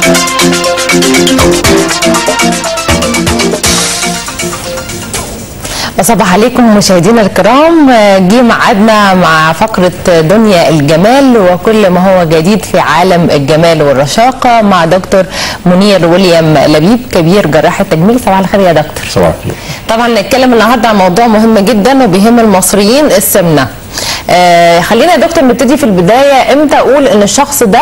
صباح عليكم مشاهدينا الكرام. جه ميعادنا مع فقرة دنيا الجمال وكل ما هو جديد في عالم الجمال والرشاقة مع دكتور منير ويليام لبيب كبير جراح التجميل. صباح الخير يا دكتور. صباح الخير. طبعا نتكلم النهارده عن موضوع مهم جدا وبيهم المصريين، السمنة. خلينا يا دكتور نبتدي في البداية، امتى اقول ان الشخص ده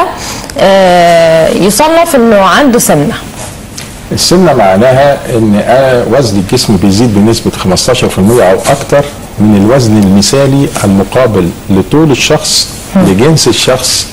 يصنف انه عنده سمنة؟ السمنة معناها ان وزن الجسم بيزيد بنسبة 15% او اكتر من الوزن المثالي المقابل لطول الشخص لجنس الشخص.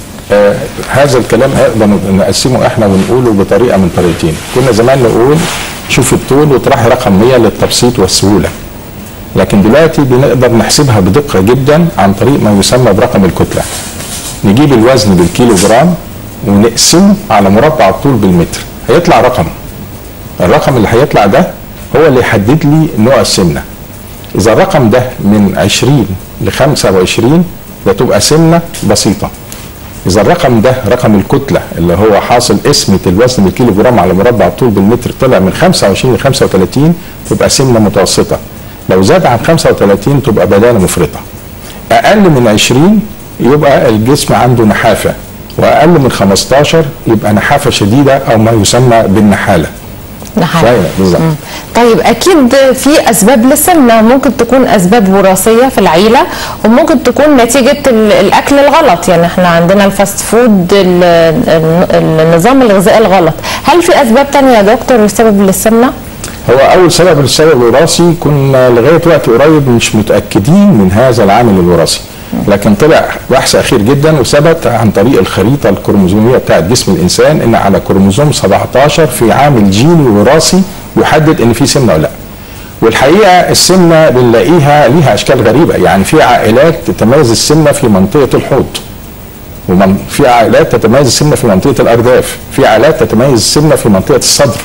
هذا الكلام نقدر نقسمه احنا ونقوله بطريقة من طريقتين. كنا زمان نقول شوف الطول وتروح رقم 100 للتبسيط والسهولة، لكن دلوقتي بنقدر نحسبها بدقة جدا عن طريق ما يسمى برقم الكتلة. نجيب الوزن بالكيلو جرام ونقسمه على مربع الطول بالمتر، هيطلع رقم. الرقم اللي هيطلع ده هو اللي يحدد لي نوع السمنة. إذا الرقم ده من 20 ل 25 ده تبقى سمنة بسيطة. إذا الرقم ده رقم الكتلة اللي هو حاصل قسمة الوزن بالكيلو جرام على مربع الطول بالمتر طلع من 25 ل 35 تبقى سمنة متوسطة. لو زاد عن 35 تبقى بدانة مفرطة. أقل من 20 يبقى الجسم عنده نحافة، وأقل من 15 يبقى نحافة شديدة أو ما يسمى بالنحالة. نحالة بالظبط. طيب أكيد في أسباب للسمنة، ممكن تكون أسباب وراثية في العيلة وممكن تكون نتيجة الأكل الغلط، يعني احنا عندنا الفاست فود، النظام الغذائي الغلط. هل في أسباب تانية يا دكتور سبب للسمنة؟ هو أول سبب السبب الوراثي، كنا لغاية وقت قريب مش متأكدين من هذا العامل الوراثي، لكن طلع بحث اخير جدا وثبت عن طريق الخريطه الكروموزوميه بتاعت جسم الانسان ان على كروموزوم 17 في عامل جيني وراثي يحدد ان في سمنه ولا لا. والحقيقه السمنه بنلاقيها ليها اشكال غريبه، يعني في عائلات تتميز السمنه في منطقه الحوض، وفي عائلات تتميز السمنه في منطقه الارداف، في عائلات تتميز السمنه في منطقه الصدر.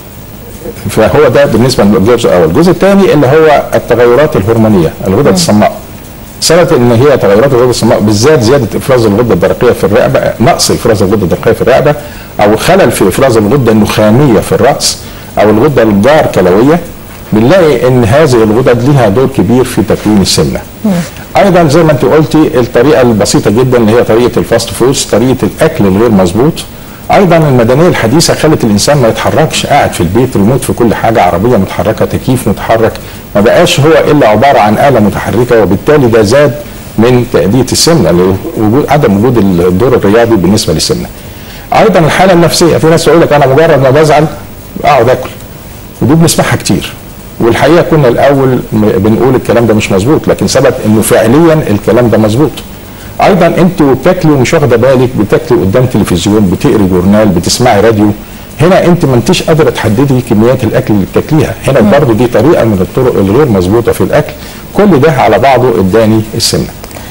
فهو ده بالنسبه للجزء الاول. الجزء الثاني اللي هو التغيرات الهرمونيه، الغدد الصماء. ثبت ان هي تغيرات الغده الصماء بالذات زياده افراز الغده الدرقيه في الرقبه، نقص افراز الغده الدرقيه في الرقبه، او خلل في افراز الغده النخاميه في الراس، او الغده الجار كلويه. بنلاقي ان هذه الغدد لها دور كبير في تكوين السمنه. ايضا زي ما انت قلتي الطريقه البسيطه جدا اللي هي طريقه الفاست فودز، طريقه الاكل الغير مظبوط. ايضا المدنيه الحديثه خلت الانسان ما يتحركش، قاعد في البيت ريموت في كل حاجه، عربيه متحركه، تكييف متحرك، ما بقاش هو الا عباره عن آلة متحركه، وبالتالي ده زاد من تأدية السمنه عدم وجود الدور الرياضي بالنسبه للسمنه. ايضا الحاله النفسيه، في ناس تقول لك انا مجرد ما بزعل اقعد اكل، ودي بنسمعها كتير. والحقيقه كنا الاول بنقول الكلام ده مش مظبوط، لكن ثبت انه فعليا الكلام ده مظبوط. ايضا انت بتاكلي ومش واخده بالك، بتاكلي قدام تلفزيون، بتقري جورنال، بتسمعي راديو، هنا انت ما انتش قادره تحددي كميات الاكل اللي بتاكليها. هنا برضه دي طريقه من الطرق الغير مظبوطه في الاكل. كل ده على بعضه اداني السمنه.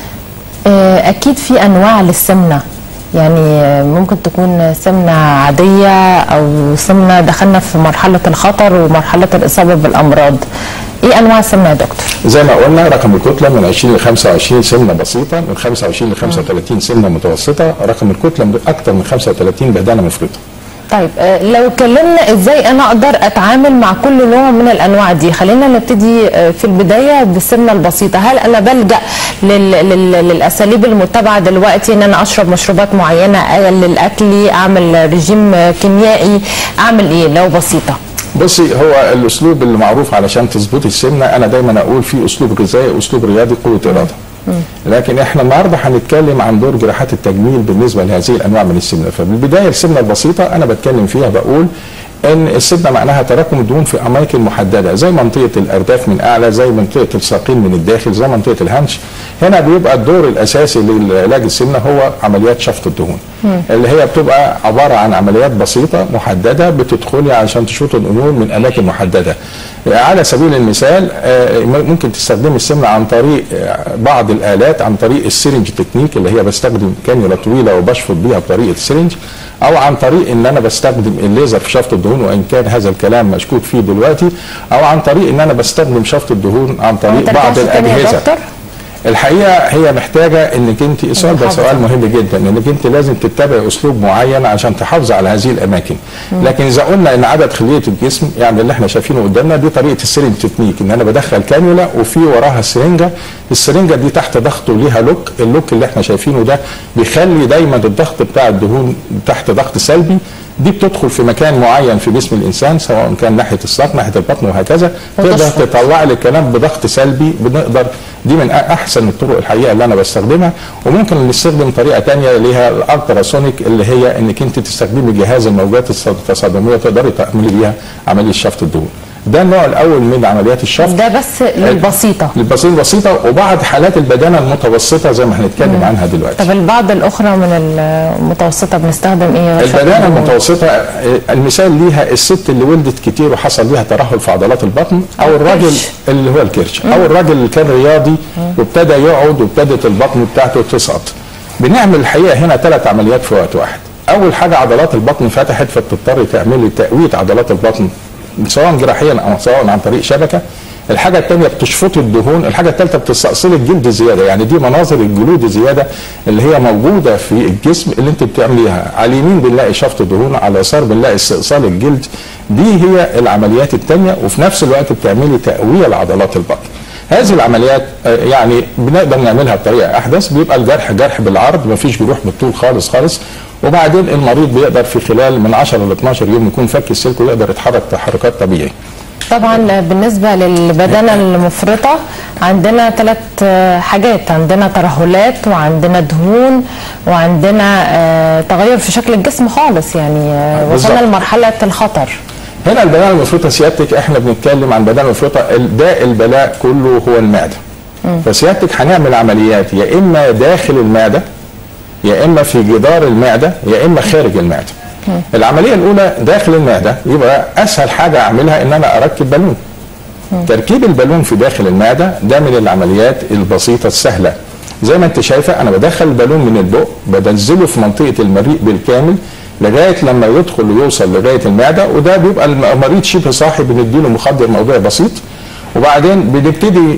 اكيد في انواع للسمنه، يعني ممكن تكون سمنه عاديه او سمنه دخلنا في مرحله الخطر ومرحله الاصابه بالامراض. ايه انواع السمنه يا دكتور؟ زي ما قلنا رقم الكتله من 20 ل 25 سمنه بسيطه، من 25 ل 35 سمنه متوسطه، رقم الكتله من اكثر من 35 بدانه مفرطه. طيب لو اتكلمنا ازاي انا اقدر اتعامل مع كل نوع من الانواع دي، خلينا نبتدي في البدايه بالسمنه البسيطه. هل انا بلجأ للاساليب المتبعه دلوقتي ان انا اشرب مشروبات معينه، اقلل اكلي، اعمل رجيم كيميائي، اعمل ايه لو بسيطه؟ بصي، هو الاسلوب اللي معروف علشان تظبطي السمنه، انا دايما اقول في اسلوب غذائي واسلوب رياضي قوه اراده. لكن احنا النهارده هنتكلم عن دور جراحات التجميل بالنسبه لهذه الانواع من السمنه. فبالبدايه السمنه البسيطه انا بتكلم فيها بقول ان السمنه معناها تراكم الدهون في اماكن محدده، زي منطقه الارداف من اعلى، زي منطقه الساقين من الداخل، زي منطقه الهنش. هنا بيبقى الدور الاساسي لعلاج السمنه هو عمليات شفط الدهون، اللي هي بتبقى عباره عن عمليات بسيطه محدده بتدخلي عشان تشوط الدهون من اماكن محدده. على سبيل المثال ممكن تستخدمي السمنه عن طريق بعض الالات، عن طريق السيرنج تكنيك اللي هي بستخدم كانيولا طويله وبشفط بيها بطريقه السيرنج، او عن طريق ان انا بستخدم الليزر في شفط الدهون، وان كان هذا الكلام مشكوك فيه دلوقتي، او عن طريق ان انا بستخدم شفط الدهون عن طريق بعض الاجهزه. الحقيقه هي محتاجه انك انت، السؤال ده سؤال مهم جدا، انك انت لازم تتبعي اسلوب معين عشان تحافظي على هذه الاماكن. لكن اذا قلنا ان عدد خليه الجسم، يعني اللي احنا شايفينه قدامنا دي طريقه السيرنج تكنيك، ان انا بدخل كانيولا وفي وراها سرنجه، السرنجه دي تحت ضغط وليها لوك، اللوك اللي احنا شايفينه ده بيخلي دايما الضغط بتاع الدهون تحت ضغط سلبي، دي بتدخل في مكان معين في جسم الانسان، سواء كان ناحيه الساق ناحيه البطن وهكذا، تقدر تطلع لي الكلام بضغط سلبي. بنقدر، دي من احسن الطرق الحقيقه اللي انا بستخدمها. وممكن نستخدم طريقه ثانيه اللي هي الالتراسونيك، اللي هي انك انت تستخدمي جهاز الموجات التصادميه تقدري تعملي بيها عمليه شفط الدهون. ده النوع الاول من عمليات الشفط، ده بس للبسيطه، البسيطه، وبعض حالات البدانه المتوسطه زي ما هنتكلم عنها دلوقتي. طب البعض الاخرى من المتوسطه بنستخدم ايه؟ البدانه المتوسطه المثال ليها الست اللي ولدت كتير وحصل ليها ترهل في عضلات البطن، او الراجل اللي هو الكرش، او الراجل اللي كان رياضي وابتدى يقعد وابتدت البطن بتاعته تسقط. بنعمل الحقيقه هنا 3 عمليات في وقت واحد. اول حاجه عضلات البطن فتحت، فتضطر تعملي تقويه عضلات البطن سواء جراحيا او سواء عن طريق شبكه. الحاجه الثانيه بتشفطي الدهون. الحاجه الثالثه بتستأصلي الجلد زياده، يعني دي مناظر الجلود زياده اللي هي موجوده في الجسم اللي انت بتعمليها. على اليمين بنلاقي شفط دهون، على اليسار بنلاقي استئصال الجلد. دي هي العمليات الثانيه، وفي نفس الوقت بتعملي تقويه لعضلات البطن. هذه العمليات يعني بنقدر نعملها بطريقه احدث، بيبقى الجرح جرح بالعرض، مفيش جروح بالطول خالص، وبعدين المريض بيقدر في خلال من 10 ل 12 يوم يكون فك السلك ويقدر يتحرك تحركات طبيعيه. طبعا بالنسبه للبدانه المفرطه عندنا 3 حاجات، عندنا ترهلات وعندنا دهون وعندنا تغير في شكل الجسم خالص، يعني وصلنا لمرحله الخطر. هنا البدانه المفرطه سيادتك، احنا بنتكلم عن بدانه مفرطه، داء البلاء كله هو المعده. فسيادتك هنعمل عمليات يا اما داخل المعده، يا اما في جدار المعده، يا اما خارج المعده. العمليه الاولى داخل المعده، يبقى اسهل حاجه اعملها ان انا اركب بالون. تركيب البالون في داخل المعده ده من العمليات البسيطه السهله. زي ما انت شايفه انا بدخل البالون من البق، بنزله في منطقه المريء بالكامل لغايه لما يدخل ويوصل لغايه المعده، وده بيبقى المريض شبه صاحي، بنديله مخدر موضعي بسيط، وبعدين بنبتدي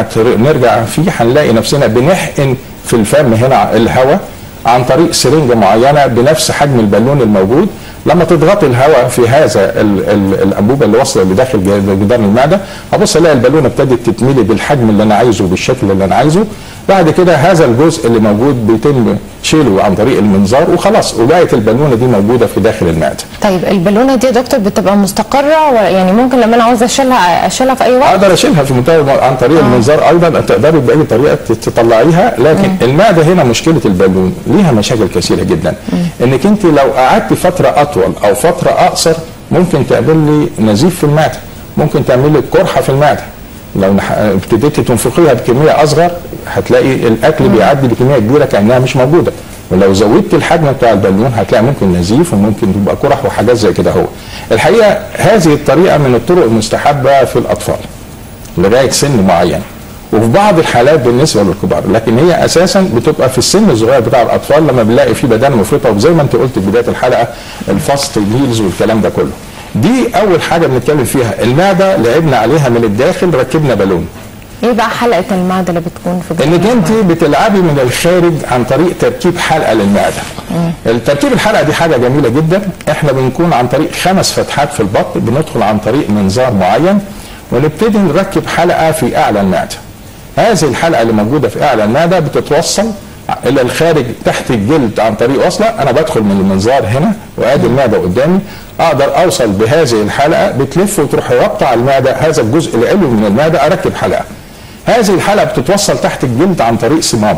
نرجع فيه، هنلاقي نفسنا بنحقن في الفم هنا الهواء عن طريق سرنجه معينه بنفس حجم البالون الموجود. لما تضغط الهواء في هذا الانبوبه اللي واصله لداخل جدار المعده، هبص الاقي البالونه ابتدت تتملي بالحجم اللي انا عايزه بالشكل اللي انا عايزه. بعد كده هذا الجزء اللي موجود بيتم شيله عن طريق المنظار وخلاص، وبقت البالونه دي موجوده في داخل المعده. طيب البالونه دي يا دكتور بتبقى مستقره، يعني ممكن لما انا عاوزه اشيلها في اي وقت؟ اقدر اشيلها في منتهى عن طريق المنظار، ايضا تقدري باي طريقه تطلعيها. لكن المعده هنا مشكله البالون ليها مشاكل كثيره جدا، انك انت لو قعدت فتره اطول او فتره اقصر ممكن تعمل لي نزيف في المعده، ممكن تعمل لي قرحه في المعده. لو ابتديتي تنفخيها بكميه اصغر هتلاقي الاكل بيعدي بكميه كبيره كانها مش موجوده، ولو زودت الحجم بتاع البالون هتلاقي ممكن نزيف وممكن تبقى قرح وحاجات زي كده. هو الحقيقه هذه الطريقه من الطرق المستحبه في الاطفال لغايه سن معين، وفي بعض الحالات بالنسبه للكبار، لكن هي اساسا بتبقى في السن الصغير بتاع الاطفال لما بنلاقي فيه بدانه مفرطه، وزي ما انت قلت في بدايه الحلقه الفاست ميلز والكلام ده كله. دي اول حاجه بنتكلم فيها، المعده لعبنا عليها من الداخل، ركبنا بالون. ايه بقى حلقه المعده اللي بتكون في انك انت بتلعبي من الخارج عن طريق تركيب حلقه للمعده. التركيب الحلقه دي حاجه جميله جدا. احنا بنكون عن طريق 5 فتحات في البطن، بندخل عن طريق منظار معين ونبتدي نركب حلقه في اعلى المعده. هذه الحلقه اللي موجوده في اعلى المعده بتتوصل الى الخارج تحت الجلد عن طريق وصله. انا بدخل من المنظار هنا وادي المعده قدامي، اقدر اوصل بهذه الحلقه بتلف وتروح رابطه على المعده هذا الجزء العلوي من المعده، اركب حلقه. هذه الحلقه بتتوصل تحت الجلد عن طريق صمام،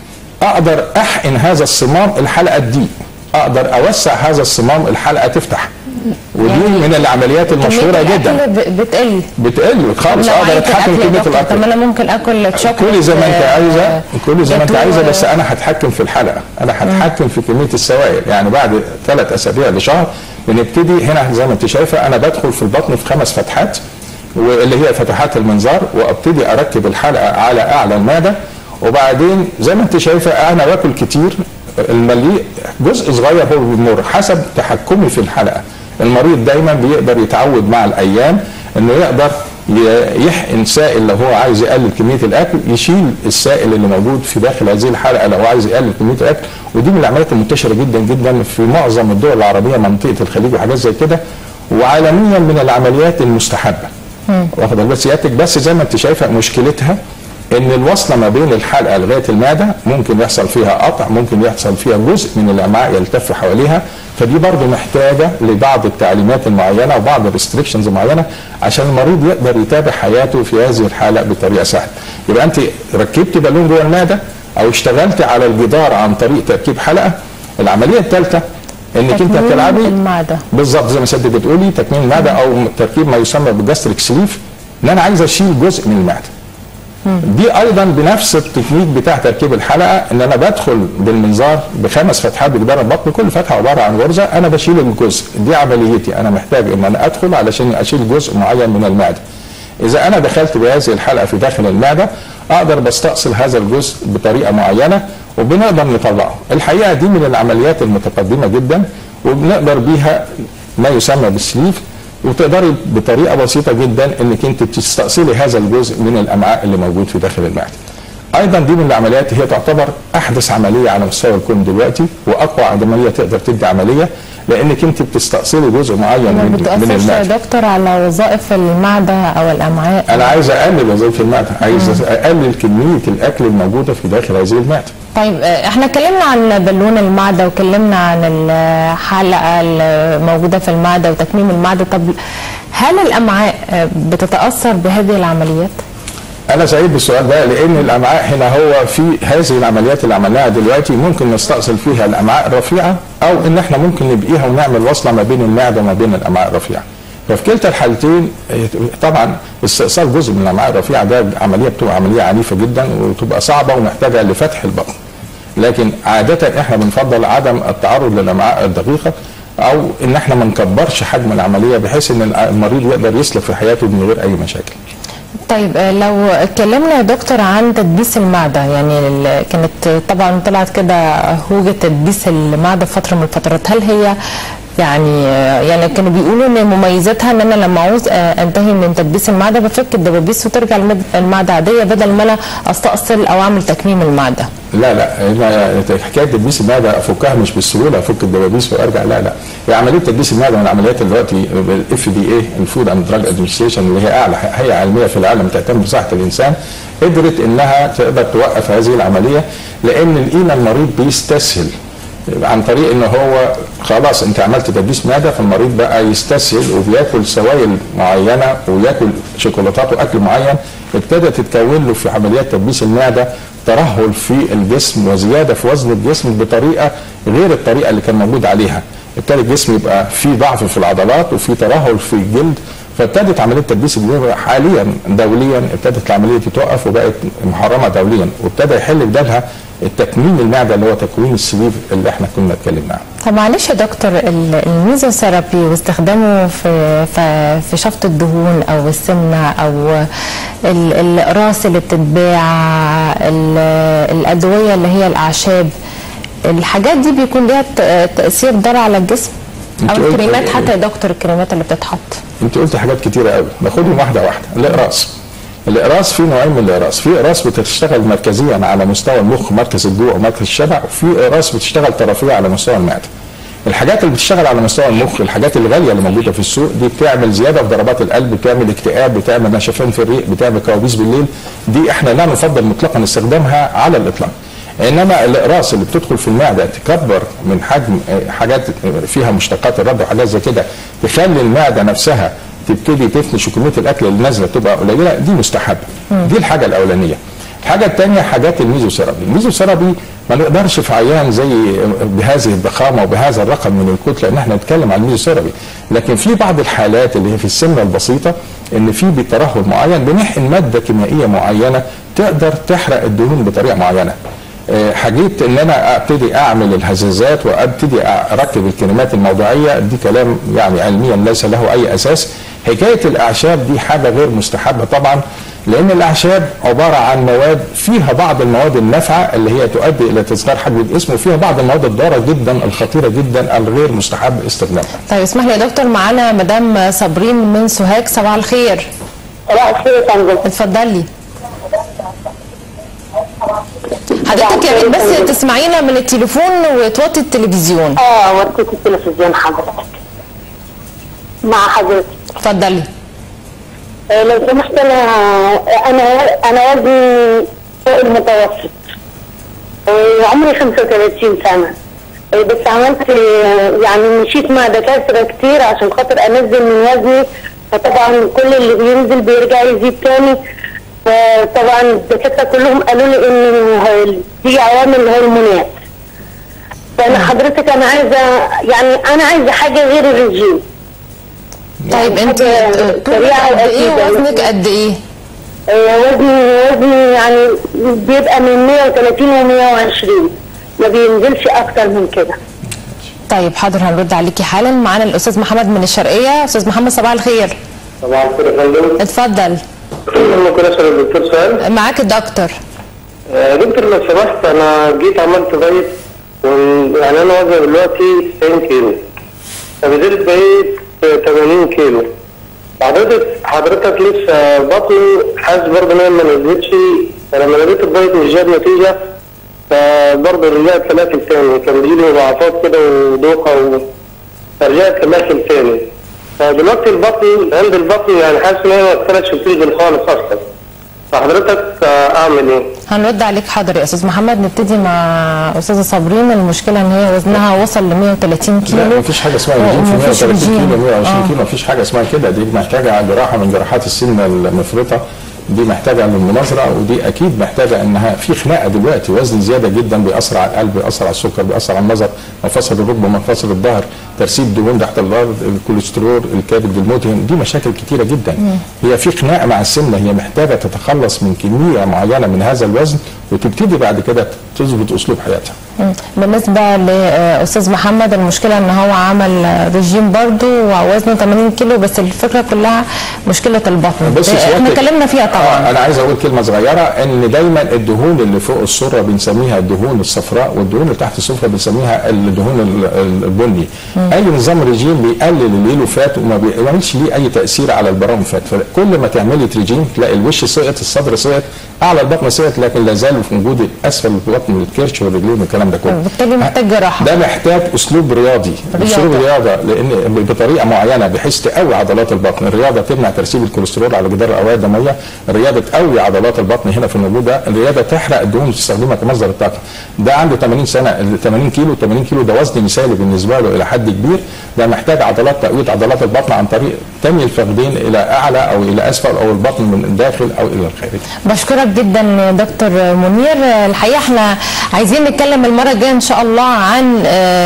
اقدر احقن هذا الصمام الحلقه تضيق، اقدر اوسع هذا الصمام الحلقه تفتح. ودي يعني من العمليات المشهوره جدا. بتقل خالص، اقدر اتحكم في كميه الاكل. طب انا ممكن اكل شوكليت كل زي ما انت عايزه، كل زي ما انت عايزه، بس انا هتحكم في الحلقه، انا هتحكم في كميه السوائل. يعني بعد 3 أسابيع لشهر بنبتدي هنا زي ما انت شايفه انا بدخل في البطن في 5 فتحات واللي هي فتحات المنظار، وابتدي اركب الحلقه على اعلى المعده. وبعدين زي ما انت شايفه انا باكل كتير، المليء جزء صغير هو بيمر حسب تحكمي في الحلقه. المريض دايما بيقدر يتعود مع الايام انه يقدر يحقن سائل لو هو عايز يقلل كميه الاكل، يشيل السائل اللي موجود في داخل هذه الحلقه لو هو عايز يقلل كميه الاكل. ودي من العمليات المنتشره جدا جدا في معظم الدول العربيه، منطقه الخليج وحاجات زي كده، وعالميا من العمليات المستحبه. واخد بالك سيادتك؟ بس زي ما انت شايفه مشكلتها ان الوصله ما بين الحلقه لغايه المعده ممكن يحصل فيها قطع، ممكن يحصل فيها جزء من الامعاء يلتف حواليها، فدي برضه محتاجه لبعض التعليمات المعينه وبعض الريستريكشنز معينه عشان المريض يقدر يتابع حياته في هذه الحاله بطريقه سهله. يبقى انت ركبتي بالون جوه المعده او اشتغلتي على الجدار عن طريق تركيب حلقه. العمليه الثالثه انك انت بتلعبي المعده بالظبط زي ما سيادتك بتقولي، تكميم المعده او تركيب ما يسمى بالجاستريك سليف، ان انا عايز اشيل جزء من المعده. دي ايضا بنفس التكنيك بتاع تركيب الحلقه، ان انا بدخل بالمنظار ب5 فتحات بجدار البطن، كل فتحه عباره عن غرزه، انا بشيل الجزء. دي عمليتي، انا محتاج ان انا ادخل علشان اشيل جزء معين من المعده. اذا انا دخلت بهذه الحلقه في داخل المعده اقدر بستأصل هذا الجزء بطريقه معينه وبنقدر نطلعه. الحقيقه دي من العمليات المتقدمه جدا وبنقدر بيها ما يسمى بالسليف، وتقدري بطريقه بسيطه جدا انك انت تستأصلي هذا الجزء من الامعاء اللي موجود في داخل المعده. ايضا دي من العمليات هي تعتبر احدث عمليه على مستوى الكون دلوقتي، واقوى عمليه تقدر تدي عمليه، لانك انت بتستأصلي جزء معين من المعده. يا دكتور على وظائف المعده او الامعاء؟ انا عايز اقلل وظائف المعده، عايز اقلل كميه الاكل الموجوده في داخل هذه المعده. طيب احنا اتكلمنا عن بالون المعده وكلمنا عن الحلقه الموجوده في المعده وتكميم المعده، طب هل الامعاء بتتاثر بهذه العمليات؟ أنا سعيد بالسؤال ده، لأن الأمعاء هنا هو في هذه العمليات اللي عملناها دلوقتي ممكن نستأصل فيها الأمعاء الرفيعة، أو إن إحنا ممكن نبقيها ونعمل وصلة ما بين المعدة وما بين الأمعاء الرفيعة. ففي كلتا الحالتين طبعا استئصال جزء من الأمعاء الرفيعة ده عملية بتبقى عملية عنيفة جدا وتبقى صعبة ومحتاجة لفتح البطن. لكن عادة إحنا بنفضل عدم التعرض للأمعاء الدقيقة، أو إن إحنا ما نكبرش حجم العملية بحيث إن المريض يقدر يسلك في حياته من غير أي مشاكل. طيب لو اتكلمنا يا دكتور عن تدبيس المعده، يعني كانت طبعا طلعت كده هوجه تدبيس المعده فتره من الفترات، هل هي يعني كانوا بيقولوا ان مميزاتها ان انا لما عاوز انتهي من تدبيس المعده بفك الدبابيس وترجع المعده عاديه بدل ما انا استأصل او اعمل تكميم المعده؟ لا حكايه تدبيس المعده افكها مش بالسهوله، افك الدبابيس وارجع، لا هي عمليه تدبيس المعده من العمليات دلوقتي FDA الفود اند دراج ادمنستريشن اللي هي اعلى هيئه علميه في العالم تهتم بصحه الانسان، قدرت انها تقدر توقف هذه العمليه، لان لقينا المريض بيستسهل عن طريق ان هو خلاص انت عملت تدبيس معده، فالمريض بقى يستسهل وبياكل سوائل معينه وياكل شوكولاتات واكل معين، ابتدت تتكون له في عمليات تدبيس المعده ترهل في الجسم وزياده في وزن الجسم بطريقه غير الطريقه اللي كان موجود عليها. ابتدى الجسم يبقى فيه ضعف في العضلات وفي ترهل في الجلد، فابتدت عمليه تدبيس الجلد حاليا دوليا ابتدت العمليه دي توقف وبقت محرمه دوليا، وابتدى يحل بدالها التكميم المعده اللي هو تكوين السليف اللي احنا كنا اتكلمنا عنه. طب معلش يا دكتور، الميزوثيرابي واستخدامه في شفط الدهون او السمنه او الاقراص اللي بتتباع، الادويه اللي هي الاعشاب، الحاجات دي بيكون ليها تاثير ضار على الجسم؟ او الكريمات حتى يا دكتور، الكريمات اللي بتتحط؟ انت قلت حاجات كتيره قوي، ناخدهم واحده واحده. الاقراص في نوعين من الاقراص، في اقراص بتشتغل مركزيا على مستوى المخ مركز الجوع ومركز الشبع، وفي اقراص بتشتغل طرفيه على مستوى المعده. الحاجات اللي بتشتغل على مستوى المخ، الحاجات الغاليه اللي موجوده في السوق دي بتعمل زياده في ضربات القلب، بتعمل اكتئاب، بتعمل نشفان في الريق، بتعمل كوابيس بالليل، دي احنا لا نفضل مطلقا استخدامها على الاطلاق. انما الاقراص اللي بتدخل في المعده تكبر من حجم حاجات فيها مشتقات الرد وحاجات زي كده تخلي المعده نفسها تبتدي تفنش وكميه الاكل اللي نازله تبقى قليله، دي مستحبه. دي الحاجه الاولانيه. الحاجه الثانيه حاجات الميزوثيرابي. الميزوثيرابي ما نقدرش في عيان زي بهذه الضخامه وبهذا الرقم من الكتله ان احنا نتكلم عن الميزوثيرابي، لكن في بعض الحالات اللي هي في السمنه البسيطه ان في بترهل معين بنحقن ماده كيميائيه معينه تقدر تحرق الدهون بطريقه معينه. حاجيت ان انا ابتدي اعمل الهزازات وابتدي اركب الكريمات الموضعيه، دي كلام يعني علميا ليس له اي اساس. حكايه الاعشاب دي حاجه غير مستحبه طبعا، لان الاعشاب عباره عن مواد فيها بعض المواد النافعه اللي هي تؤدي الى تصغير حجم الجسم، وفيها بعض المواد الضاره جدا الخطيره جدا الغير مستحب استخدامها. طيب اسمح لي يا دكتور، معانا مدام صابرين من سوهاج، صباح الخير. صباح الخير يا فندم. اتفضلي حضرتك، يا ريت بس تسمعينا من التليفون وتوطي التلفزيون. وطيت التلفزيون حضرتك. مع حضرتك. اتفضلي. لو سمحت، انا وزني فوق المتوسط، وعمري 35 سنة، بس عملت يعني مشيت مع دكاترة كتير عشان خاطر انزل من وزني، فطبعا كل اللي بينزل بيرجع يزيد تاني. فطبعا الدكاترة كلهم قالوا لي ان دي عوامل هرمونات. فانا حضرتك انا عايزة حاجة غير الرجيم. طيب انت سريعة قد ايه وزنك قد ايه؟ وزني يعني بيبقى من 130 و 120، ما بينزلش اكتر من كده. طيب حاضر، هنرد عليكي حالا. معانا الاستاذ محمد من الشرقيه. استاذ محمد صباح الخير. صباح الخير يا فندم. اتفضل. ممكن اسال الدكتور سؤال؟ معاك الدكتور. دكتور لو سمحت، انا جيت عملت دايت، يعني انا وزني دلوقتي 90 كيلو، فبدأت بقيت 80 كيلو. حضرتك لسه بطني حاسس برضه ان هي ما نزلتش، فلما لقيت الدايت مش جاب نتيجه فبرضه رجعت كلاكل تاني، كان بيجيلي مضاعفات كده ودوخه فرجعت كلاكل تاني. فدلوقتي عند البطن يعني حاسس ان هي ما اتفرجتش بتنزل خالص اصلا. فحضرتك اعمل ايه؟ هنرد عليك حاضر يا استاذ محمد. نبتدي مع استاذه صابرين. المشكله ان هي وزنها وصل ل 130 كيلو. لا مفيش حاجه اسمها رجيم في 130 كيلو 120 كيلو، مفيش حاجه اسمها كده. دي محتاجه جراحه من جراحات السمنه المفرطه، دي محتاجه للمناظره، ودي اكيد محتاجه انها في خناقه دلوقتي. وزن زياده جدا بيأثر على القلب، بيأثر على السكر، بيأثر على النظر، مفاصل الركبه، مفاصل الظهر، ترسيب دهون تحت الارض، الكوليسترول، الكبد، المدهن، دي مشاكل كتيره جدا. هي في خناقه مع السمنه، هي محتاجه تتخلص من كميه معينه من هذا الوزن وتبتدي بعد كده تظبط اسلوب حياتها. بالنسبه لاستاذ محمد، المشكله ان هو عمل رجيم برضه ووزنه 80 كيلو، بس الفكره كلها مشكله البطن. بس احنا اتكلمنا فيها طبعا. انا عايز اقول كلمه صغيره، ان دايما الدهون اللي فوق السره بنسميها الدهون الصفراء، والدهون اللي تحت السفره بنسميها الدهون البني. اي نظام رجيم بيقلل الليلوفات وما بيعملش ليه اي تاثير على البرامفات. فكل ما تعملي رجيم تلاقي الوش سقط، الصدر سقط، اعلى البطن سقط، لكن لا زال في وجود اسفل البطن الكرش والرجلين والكلام ده كله. بالتالي محتاج جراحه. ده محتاج اسلوب رياضي. اسلوب رياضه لان بطريقه معينه بحيث تقوي عضلات البطن. الرياضه تمنع ترسيب الكوليسترول على جدار الاوعيه الدمويه، الرياضه تقوي عضلات البطن هنا في النمو ده، الرياضه تحرق الدهون وتستخدمها كمصدر الطاقه. ده عنده 80 سنه، 80 كيلو، 80 كيلو ده وزن مثالي بالنسبه له الى حد كبير. ده محتاج عضلات، تقويه عضلات البطن عن طريق تنمي الفخذين الى اعلى او الى اسفل، او البطن من الداخل او الى الخارج. بشكرك جدا دكتور منير. الحقيقه احنا عايزين نتكلم المره الجايه ان شاء الله عن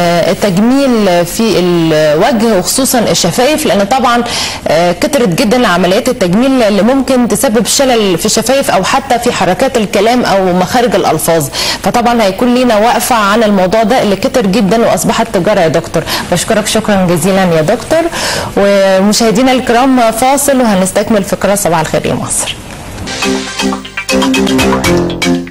التجميل في الوجه وخصوصا الشفايف، لان طبعا كترت جدا عمليات التجميل اللي ممكن تسبب شلل في الشفايف او حتى في حركات الكلام او مخارج الالفاظ. فطبعا هيكون لينا وقفه عن الموضوع ده اللي كتر جدا واصبحت تجاره يا دكتور. بشكرك شكرا جزيلا يا دكتور. ومشاهدينا الكرام فاصل وهنستكمل فقرة صباح الخير يا مصر.